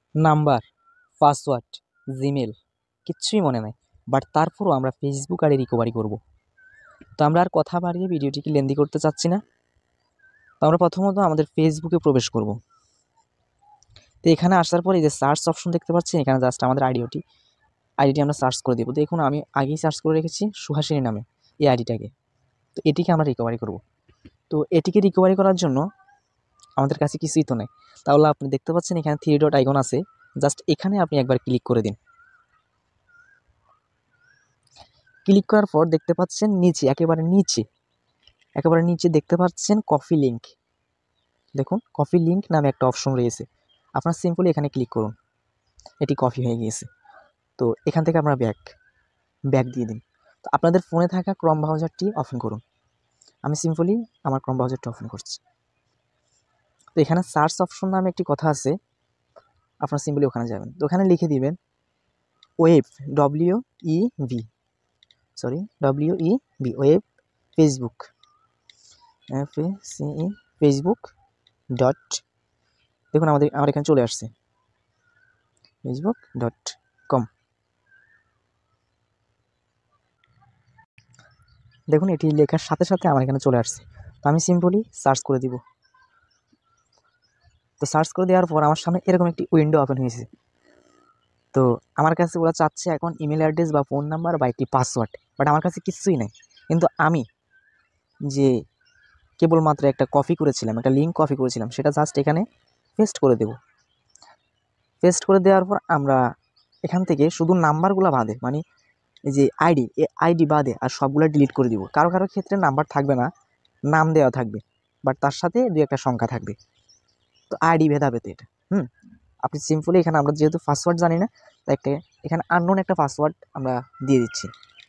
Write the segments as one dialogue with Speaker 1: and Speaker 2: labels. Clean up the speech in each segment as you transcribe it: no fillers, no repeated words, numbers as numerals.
Speaker 1: Number, password, Gmail কিচ্ছুই মনে নাই, বাট তারপরও আমরা ফেসবুক আইডি রিকভারি করব। তো আমরা আর কথা বাড়িয়ে ভিডিওটিকে লেন্দি করতে চাচ্ছি না। তো আমরা প্রথমত আমাদের ফেসবুকে প্রবেশ করব। তো এখানে আসার পরে এই যে সার্চ অপশন দেখতে পাচ্ছি, এখানে জাস্ট আমাদের আইডিটি আমরা সার্চ করে দেবো। দেখুন আমি আগেই সার্চ করে রেখেছি সুহাসিনী নামে এই আইডিটাকে। তো এটিকে আমরা রিকভারি করব। তো এটিকে রিকভারি করার জন্য আমাদের কাছে কিছুই তো নেই। তাহলে আপনি দেখতে পাচ্ছেন এখানে 3 ডট আইকন আছে, জাস্ট এখানে আপনি একবার ক্লিক করে দিন। ক্লিক করার পর দেখতে পাচ্ছেন নিচে একেবারে নিচে দেখতে পাচ্ছেন কপি লিঙ্ক। দেখুন কপি লিঙ্ক নামে একটা অপশন রয়েছে, আপনার সিম্পলি এখানে ক্লিক করুন। এটি কপি হয়ে গিয়েছে। তো এখান থেকে আমরা ব্যাক দিয়ে দিন। তো আপনাদের ফোনে থাকা ক্রম ব্রাউজারটি ওপেন করুন। আমি সিম্পলি আমার ক্রম ব্রাউজারটা ওপেন করছি। তো এখানে সার্চ অপশন নামে একটি কথা আছে, আপনার সিম্পলি ওখানে যাবেন। তো ওখানে লিখে দিবেন web, WEB web Facebook, Facebook dot, দেখুন আমার এখানে চলে আসছে facebook.com। দেখুন এটি লেখার সাথে সাথে আমার এখানে চলে আসছে। তো আমি সিম্পলি সার্চ করে দিব। তো সার্চ করে দেওয়ার পর আমার সামনে এরকম একটি উইন্ডো ওপেন হয়েছে। তো আমার কাছে ওরা চাচ্ছে এখন ইমেল অ্যাড্রেস বা ফোন নাম্বার বা একটি পাসওয়ার্ড, বাট আমার কাছে কিছুই নেই। কিন্তু আমি যে কেবলমাত্র একটা লিঙ্ক কপি করেছিলাম সেটা জাস্ট এখানে পেস্ট করে দেব। পেস্ট করে দেওয়ার পর আমরা এখান থেকে শুধু নাম্বারগুলো বাদে, মানে এই যে আইডি বাদে আর সবগুলো ডিলিট করে দিব। কারো ক্ষেত্রে নাম্বার থাকবে না, নাম দেওয়া থাকবে, বাট তার সাথে 2-1টা সংখ্যা থাকবে। তো আইডি ভেদাভেদ এটা। আপনি সিম্পলি এখানে আমরা যেহেতু পাসওয়ার্ড জানি না, তাই এখানে আননোন একটা পাসওয়ার্ড আমরা দিয়ে দিচ্ছি।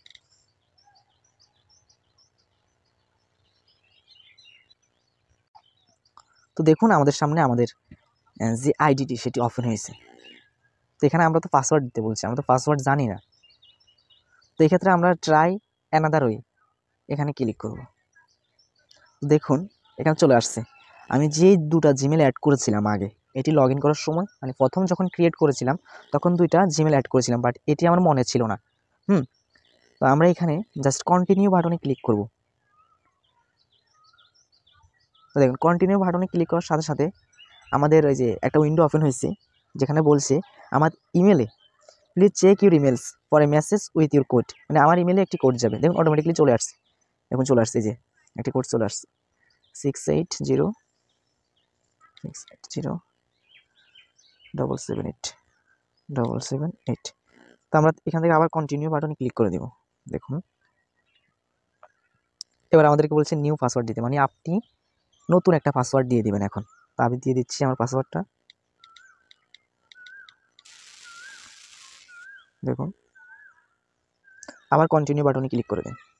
Speaker 1: তো দেখুন আমাদের সামনে আমাদের যে আইডিটি সেটি ওপেন হয়েছে। তো এখানে আমরা তো পাসওয়ার্ড দিতে বলছি, আমরা তো পাসওয়ার্ড জানি না। তো এক্ষেত্রে আমরা ট্রাই অ্যানাদার ওয়ে এখানে ক্লিক করব। দেখুন এখানে চলে আসছে। আমি যে 2টা জিমেল অ্যাড করেছিলাম আগে, এটি লগ ইন করার সময়, মানে প্রথম যখন ক্রিয়েট করেছিলাম তখন 2টা জিমেল অ্যাড করেছিলাম, বাট এটি আমার মনে ছিল না। তো আমরা এখানে জাস্ট কন্টিনিউ বাটনে ক্লিক করব। তো দেখুন কন্টিনিউ বাটনে ক্লিক করার সাথে সাথে আমাদের ওই যে একটা উইন্ডো ওপেন হয়েছে, যেখানে বলছে আমার ইমেলে please check your emails for a message with your code, মানে আমার ইমেলে একটি কোড যাবে। দেখুন অটোমেটিকলি চলে আসছে, এখন চলে আসছে যে একটি কোড চলে আসছে 680787778। তো আমরা এখান থেকে আবার কন্টিনিউ বাটনে ক্লিক করে দেব। দেখুন এবার আমাদেরকে বলছে নিউ পাসওয়ার্ড দিতে, মানে আপনি নতুন একটা পাসওয়ার্ড দিয়ে দিবেন এখন। তো আমি দিয়ে দিচ্ছি আমার পাসওয়ার্ডটা। দেখুন আবার কন্টিনিউ বাটনে ক্লিক করে দিন।